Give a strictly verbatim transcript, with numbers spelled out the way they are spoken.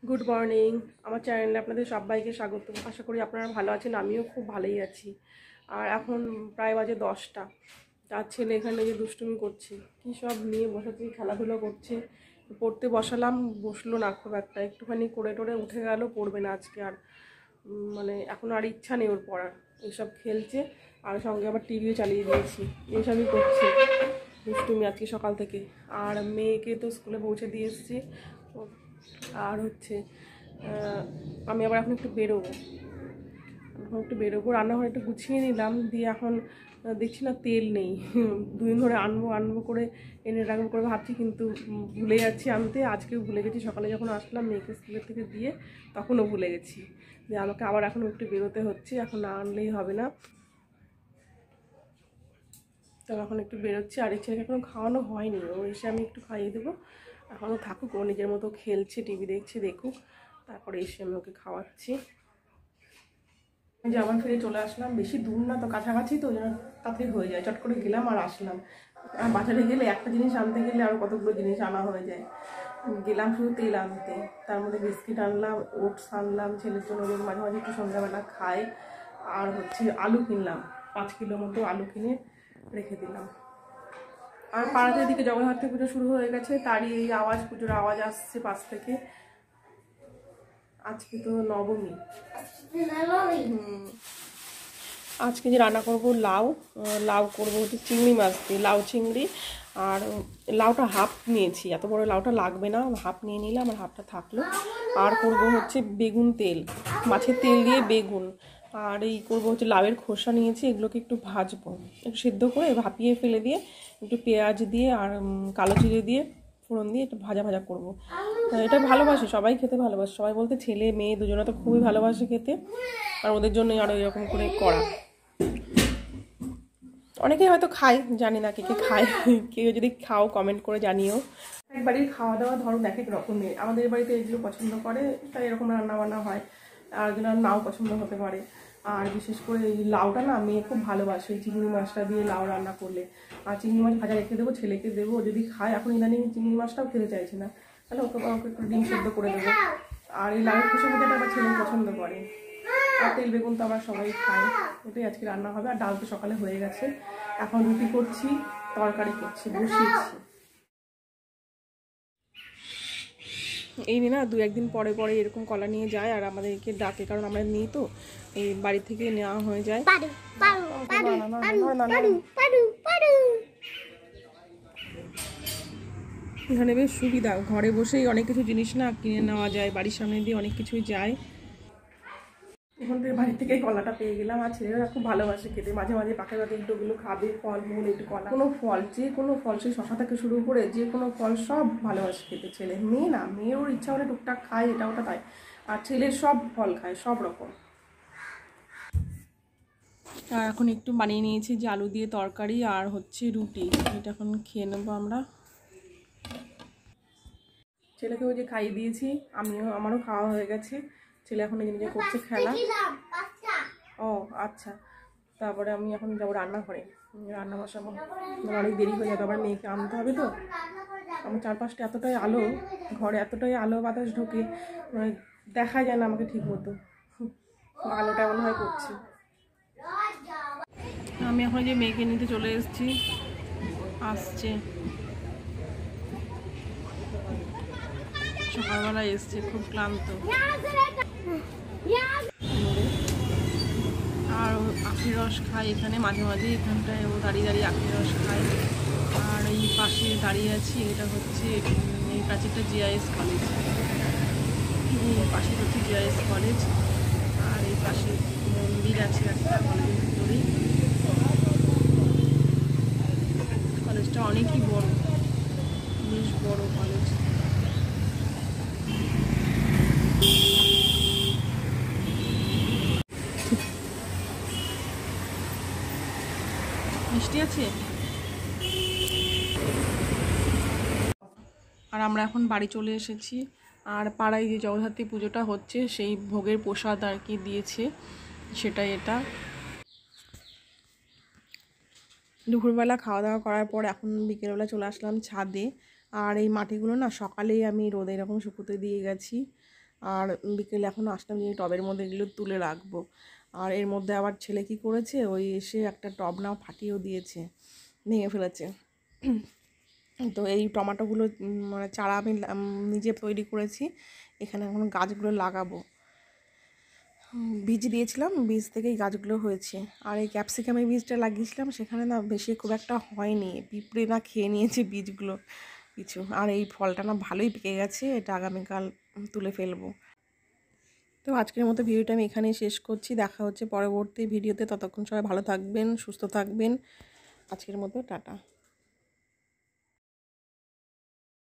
Good morning. আমার চ্যানেলে আপনাদের সবাইকে স্বাগত। আশা করি আপনারা ভালো আছেন, আমিও খুব ভালোই আছি। আর এখন প্রায় বাজে দশটা। তার ছেলে এখানে যে দুষ্টুমি করছে, কী সব নিয়ে বসেছে, খেলাধুলো করছে। পড়তে বসালাম, বসলো না খুব একটা, একটুখানি করে টোরে উঠে গেল, পড়বে না আজকে আর। মানে এখন আর ইচ্ছা নেই ওর পড়ার, এইসব খেলছে। আর সঙ্গে আবার টিভিও চালিয়ে দিয়েছি, এইসবই করছে দুষ্টুমি আজকে সকাল থেকে। আর মেয়েকে তো স্কুলে পৌঁছে দিয়ে এসেছি। আর হচ্ছে আমি আবার এখন একটু বেরোবো এখন একটু বেরোবো রান্নাঘরে একটু গুছিয়ে নিলাম, দিয়ে এখন দেখছি না তেল নেই। দুদিন ধরে আনবো আনবো করে এনে রাখবো করে ভাবছি, কিন্তু ভুলে যাচ্ছি আনতে। আজকেও ভুলে গেছি, সকালে যখন আসলাম মেয়েকে স্কুলের থেকে দিয়ে তখনও ভুলে গেছি। যে আমাকে আবার এখন একটু বেরোতে হচ্ছে, এখন না আনলেই হবে না। তো এখন একটু বেরোচ্ছি। আর এই ছেলেকে এখনো খাওয়ানো হয়নি, ও এসে আমি একটু খাইয়ে দেবো। এখনও থাকুক, ও নিজের মতো খেলছে, টিভি দেখছে, দেখুক, তারপরে এসে আমি ওকে খাওয়াচ্ছি। যে আবার ফিরে চলে আসলাম, বেশি দূর না তো, কাছাকাছি তো, যেন তাড়াতাড়ি হয়ে যায়, চট করে গেলাম আর আসলাম। আর বাজারে গেলে একটা জিনিস আনতে গেলে আরও কতগুলো জিনিস আনা হয়ে যায়। গেলাম শুধু তেল আনতে, তার মধ্যে বিস্কিট আনলাম, ওটস আনলাম ছেলের জন্য, মাঝে মাঝে একটু সন্ধ্যাবেলা খায়। আর হচ্ছে আলু কিনলাম, পাঁচ কিলো মতো আলু কিনে রেখে দিলাম। আর পাড়াতে এদিকে জগদ্ধাত্রী পুজো শুরু হয়ে গেছে, তারই এই আওয়াজ, পুজোর আওয়াজ আসছে পাশ থেকে। আজকে তো নবমী। আজকে যে রান্না করব লাউ, লাউ করব হচ্ছে চিংড়ি মাছ দিয়ে, লাউ চিংড়ি। আর লাউটা হাফ নিয়েছি, এত বড় লাউটা লাগবে না, হাফ নিয়ে নিলাম, আর হাফটা থাকলো। আর করব হচ্ছে বেগুন তেল, মাছের তেল দিয়ে বেগুন। আর এই করবো হচ্ছে লাউয়ের খোসা নিয়েছি, এগুলোকে একটু ভাজবো, একটু সেদ্ধ করে ভাপিয়ে ফেলে দিয়ে একটু পেঁয়াজ দিয়ে আর কালো জিরে দিয়ে ফোড়ন দিয়ে একটু ভাজা ভাজা করবো। এটা ভালোবাসে, সবাই খেতে ভালোবাসে, সবাই বলতে ছেলে মেয়ে দুজনে তো খুবই ভালোবাসে খেতে। আর ওদের জন্যই আরও এরকম করে করা। অনেকেই হয়তো খায়, জানি না কে কে খায়, কেউ যদি খাও কমেন্ট করে জানিও। এক বাড়ির খাওয়া দাওয়া ধরুন এক এক রকমের, আমাদের বাড়িতে এগুলো পছন্দ করে তাই এরকম রান্না বান্না হয়, আর এগুলো নাও পছন্দ হতে পারে। আর বিশেষ করে এই লাউটা না মেয়ে খুব ভালোবাসে, চিংড়ি মাছটা দিয়ে লাউ রান্না করলে। আর চিংড়ি মাছ ভাজা রেখে দেবো, ছেলেকে দেবো, যদি খায়। এখন ইদানিং চিংড়ি মাছটাও খেতে চাইছে না, তাহলে ওকে ওকে একটু ডিম সেদ্ধ করে দেবো। আর এই লাউয়ের খোসা ভাজাটা আবার ছেলে পছন্দ করে। আর তেল বেগুন তো আমরা সবাই খাই, এটাই আজকে রান্না হবে। আর ডাল তো সকালে হয়ে গেছে, এখন রুটি করছি, তরকারি করছি, বসিয়েছি। এই নিয়ে না দু একদিন পরে পরে এরকম কলা নিয়ে যায়, আর আমাদেরকে ডাকে, কারণ আমরা নিই তো, এই বাড়ি থেকে নেওয়া হয়ে যায়। এখানে বেশ সুবিধা, ঘরে বসেই অনেক কিছু জিনিস না কিনে নেওয়া যায়, বাড়ির সামনে দিয়ে অনেক কিছুই যায়। এখন থেকে বাড়ি থেকে কলাটা পেয়ে গেলাম। আর ছেলেরা খুব ভালোবাসে খেতে, মাঝে মাঝে পাখে পাখে একটু ওগুলো খাবে, ফল মূল একটু কলা, কোনো ফল, যে কোনো ফল, সেই শশা থেকে শুরু করে যে কোনো ফল সব ভালোবাসে খেতে ছেলে। মেয়ে না, মেয়ে ওর ইচ্ছা হলে টুকটাক খায়, এটা ওটা তাই, আর ছেলের সব ফল খায়, সব রকম। আর এখন একটু বানিয়ে নিয়েছি যে আলু দিয়ে তরকারি আর হচ্ছে রুটি, এটা এখন খেয়ে নেবো আমরা। ছেলেকে ওই যে খাইয়ে দিয়েছি, আমিও, আমারও খাওয়া হয়ে গেছে। ছেলে এখন নিজে নিজে করছে খেলা। ও আচ্ছা, তারপরে আমি এখন যাবো রান্নাঘরে, রান্না বসাবো, অনেক দেরি হয়ে যাবে, আবার মেয়েকে আনতে হবে তো। আমার চারপাশটা এতটাই আলো, ঘরে এতটাই আলো বাতাস ঢোকে, মানে দেখা যায় না আমাকে ঠিক মতো, আলোটা মনে হয় করছি। আমি এখন যে মেয়েকে নিতে চলে এসেছি, আসছে, সকালবেলা এসছে, খুব ক্লান্ত। আর আখের রস খায় এখানে মাঝে মাঝে, এখানটায় ও দাঁড়িয়ে দাঁড়িয়ে আখের রস খায়। আর এই পাশে দাঁড়িয়ে আছি, এটা হচ্ছে এই প্রাচীরটা জিআইএস কলেজ, এই পাশে হচ্ছে জিআইএস কলেজ। আর এই পাশে মন্দির আছে একটা কলেজের ভিতরেই। কলেজটা অনেকই বড়, বেশ বড় কলেজ। মিষ্টি আছে। আর আমরা এখন বাড়ি চলে এসেছি। আর পাড়ায় যে জগদ্ধাত্রী পুজোটা হচ্ছে, সেই ভোগের প্রসাদ আর কি দিয়েছে, সেটাই এটা। দুপুরবেলা খাওয়া দাওয়া করার পর এখন বিকেলবেলা চলে আসলাম ছাদে। আর এই মাটিগুলো না সকালেই আমি রোদে এরকম শুকোতে দিয়ে গেছি। আর বিকেলে এখন আসলাম যে টবের মধ্যে এগুলো তুলে রাখবো। আর এর মধ্যে আবার ছেলে কি করেছে, ওই এসে একটা টব নাও ফাটিয়েও দিয়েছে, ভেঙে ফেলেছে। তো এই টমাটোগুলো মানে চারা আমি নিজে তৈরি করেছি, এখানে এখন গাছগুলো লাগাবো। বীজ দিয়েছিলাম, বীজ থেকেই গাছগুলো হয়েছে। আর এই ক্যাপসিকামের বীজটা লাগিয়েছিলাম, সেখানে না বেশি খুব একটা হয়নি, পিঁপড়ে না খেয়ে নিয়েছে বীজগুলো কিছু। আর এই ফলটা না ভালোই পেকে গেছে, এটা আগামীকাল তুলে ফেলবো। তো আজকের মতো ভিডিওটা আমি এখানেই শেষ করছি, দেখা হচ্ছে পরবর্তী ভিডিওতে। ততক্ষণ সবাই ভালো থাকবেন, সুস্থ থাকবেন। আজকের মতো টাটা।